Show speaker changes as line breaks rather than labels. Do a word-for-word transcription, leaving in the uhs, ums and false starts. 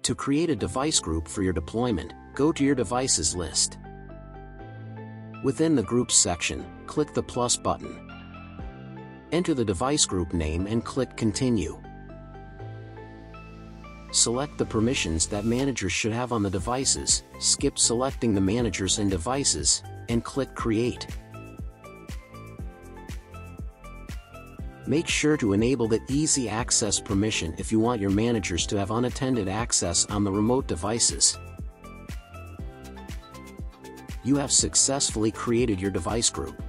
To create a device group for your deployment, go to your devices list. Within the Groups section, click the plus button. Enter the device group name and click Continue. Select the permissions that managers should have on the devices, skip selecting the managers and devices, and click Create. Make sure to enable the Easy Access permission if you want your managers to have unattended access on the remote devices. You have successfully created your device group.